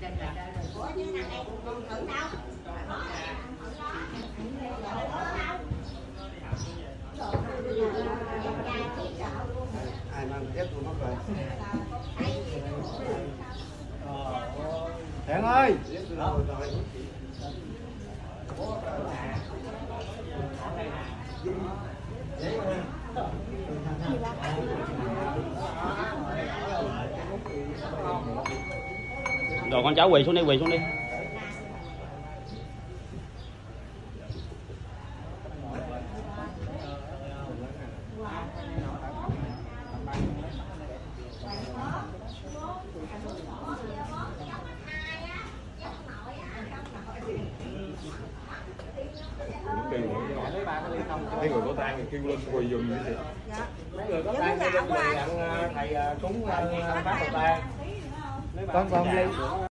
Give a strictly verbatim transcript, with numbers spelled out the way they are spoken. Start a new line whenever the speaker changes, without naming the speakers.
Ai mang tiếp tôi mất rồi. Thiện ơi.
Rồi con cháu quỳ xuống đi, quỳ xuống đi.
Mấy người có tang thì kêu lên quỳ giùm vậy chị.
Dạ.
Mấy người có tang kêu lên quỳ dặn thầy cúng phát tang.
Con con lên.